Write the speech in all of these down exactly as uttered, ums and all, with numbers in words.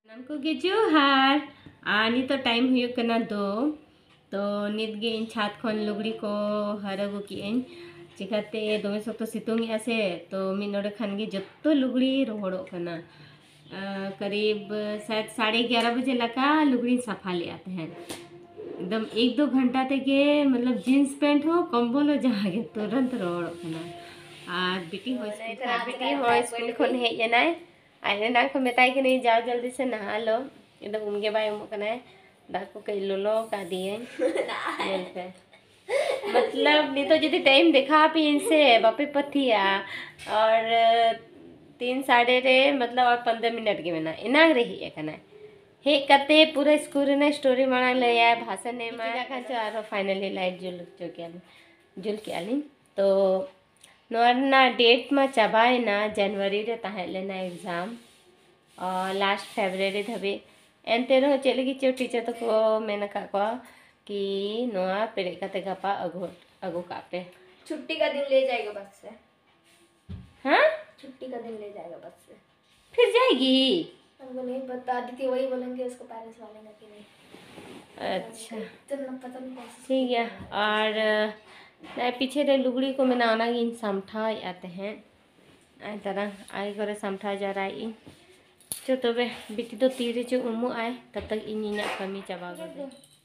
नामको गे जोहार आ नितो टाइम हुयो कना दो तो नित गे इन छात खन लुगड़ी को हरगु की इन चिकाते दोमे सख्त सितुंग आसे तो मिद नोडे खान गे जत्तो लुगड़ी रोहड़ो कना। करीब शायद साढ़े ग्यारह बजे लगा लुगड़ी सफा ले आते हैं एकदम एक दो घंटा तेगे मतलब जीन्स पैंट हो कंबल हो जहाँ गे तुरंत रोहड़ो कना। और बेटी हो स्कूल बेटी हो स्कूल खन हेज एनाय आने ना को मेताई कि नहीं जाओ जल्दी से नहा लो एकदम उनके बाय उमो कना दाग को कई लोलो का दिए बोलते मतलब नहीं तो यदि टाइम देखा भी इनसे बापे पथिया और तीन साढ़े रे मतलब और पंद्रह मिनट के मेना इनाग रही है कना हे कते पूरा स्कूल ने स्टोरी माना ले आया भाषण ने माया का चारो फाइनली लाइट जुल जो के जुल के आली तो नोरना डेट में चाबाए ना जनवरी रे ताहे लेना एग्जाम और लास्ट फेब्रुअरी धबे एनते रहो चले की चो टीचर तो को मेना का को कि नोआ पेरे काते गपा अगो अगो कापे छुट्टी का दिन ले जाएगा बस से। हाँ छुट्टी का दिन ले जाएगा बस से फिर जाएगी हमको नहीं पता दीदी वही बोलेंगे उसको पेरेंट्स वाले ना कि नहीं। अच्छा तो पता नहीं कैसे ठीक है। और ना पीछे रे लुगड़ी को मैंने आना इन समठा आते हैं आए तरह आए करे समठा जा रहा है चो तबे बेटी तो तीरे चो उमु आए तब तक इन इना कमी चाबा गए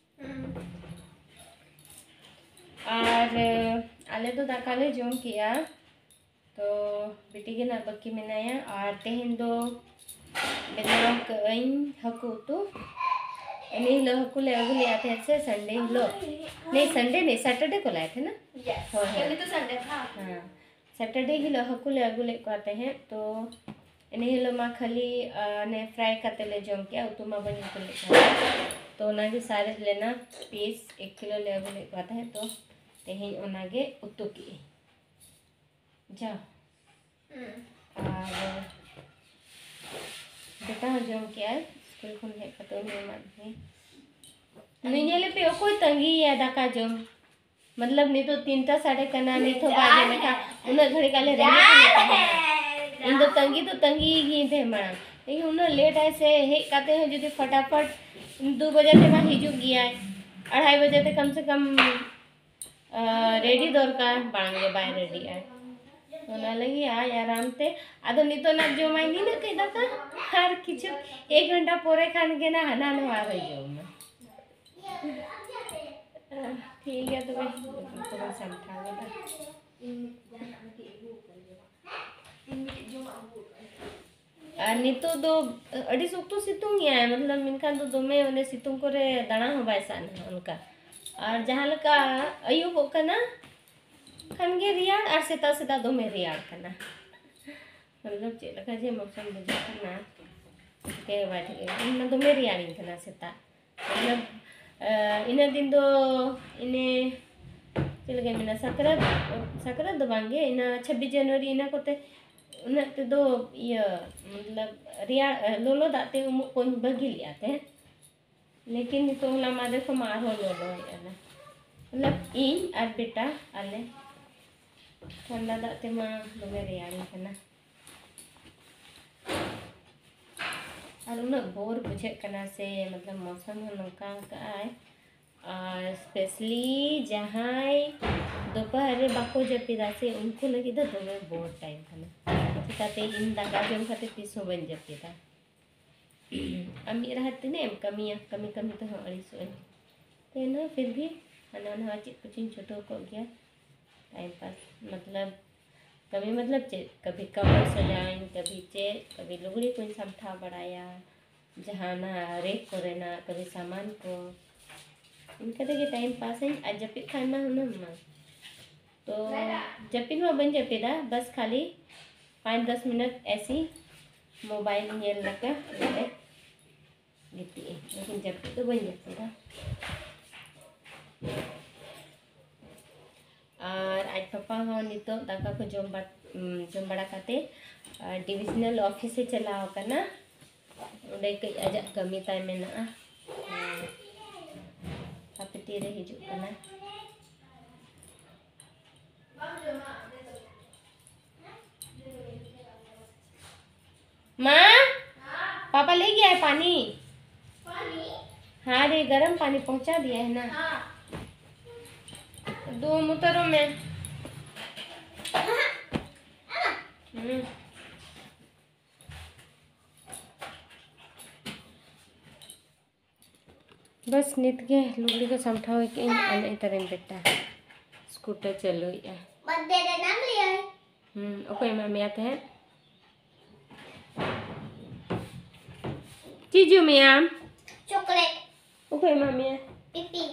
और आले तो दाकाले जोम किया तो बेटी के ना बक्की मेनाया और तेहन दो बेनाम कई हकु तो नहीं लो हकु ले अगु ले आते से संडे लो नहीं संडे नहीं सैटरडे को लाए थे ना यस ये तो संडे था। हाँ सैटरडे ही लो हकु ले अगु ले को आते हैं तो इन्हें लो मा खाली ने फ्राई करते ले जोम किया उतु मा बनी को ले तो नागे सारे लेना पीस एक किलो ले अगु ले को आता है तो तेहिन ओनागे उतु की जा और बेटा जोम किया स्कूल खुन है कतो नहीं मानते नहीं नेले पे कोई तंगी है दाका जोम मतलब नहीं तो तीन टा साढ़े कना नहीं तो बाजे में था उन घड़ी काले रहने इन तो तंगी तो तंगी ही थे मना लेकिन उन लेट ऐसे हे कहते हैं जो फटाफट दो बजे ते वहाँ हिजू गया है अढ़ाई बजे ते कम से कम रेडी दरकार बांगे बाय रेडी है तो ना लगी आय आराम ते आदो नहीं तो ना जो मैं नहीं ना कह दाता हर किचु एक घंटा पोरे खान के ना हना नवा रही जो मैं ठीक है तो मैं तो समझा गया नहीं तो दो अड़ी सुख तो सितुंग ही है मतलब इनका तो दो में उन्हें सितुंग को रे दाना हो बैसा ना उनका और जहाँ लगा अयुब हो करना खानगे रियाड़ और सीता सीता दो में रियाड़ करना मतलब चेला का जे मौसम बुझा करना के बैठ गए इन दो में रियाड़ करना सीता मतलब इन दिन दो इन्हें चल गए मिना सकरत सकरत दो बांगे इन छब्बीस जनवरी इन को ते उन्हें ते दो ये मतलब रियाड़ लोलो दाते उम कोई बगी लिया थे लेकिन तो ला मादे को मार हो लोलो है ना मतलब इन और बेटा आले ठंडा दाते माँ लोगे रियाड़ी करना और उन्हें बोर बुझे करना से मतलब मौसम नौका का है और स्पेशली जहाँ दोपहर बाको जपीदा से उनको लगी तो दोनों बोर टाइम करना चिकाते इन दागा जोम खाते तीसों बन जपीदा अमी रहते ने कमी कमी कमी तो हम अड़ी सोए तो ना फिर भी हना हना चित कुचिन छोटो को गया टाइम पास मतलब कभी मतलब चे कभी कमर सजाएं कभी चे कभी लुगड़ी को समठा बढ़ाया जहाँ ना रेक को रहना कभी सामान को इनका देखिए टाइम पास है आज जपित खाना होना ना तो जपित में बन जपीदा बस खाली पाँच दस मिनट ऐसी मोबाइल ये लगा लेती है लेकिन जपित तो बन जपीदा और आज पापा हाँ नितो दाका को जोम बा जोम बड़ा काते डिविजनल ऑफिस से चलाओ करना उड़े कई अजा कमी टाइम में ना आप तेरे हिजू करना माँ पापा ले गया है पानी। पानी? हाँ रे, गर्म पानी पहुंचा दिया है ना। हाँ। दो मुतरों में। हम्म। बस नित के लुगड़ी को समठाओ के अने तरन बेटा स्कूटर चलो या बर्थडे रे नाम लिया है। हम्म ओके मम्मी आते हैं चीजू मियाम चॉकलेट ओके मम्मी पिपी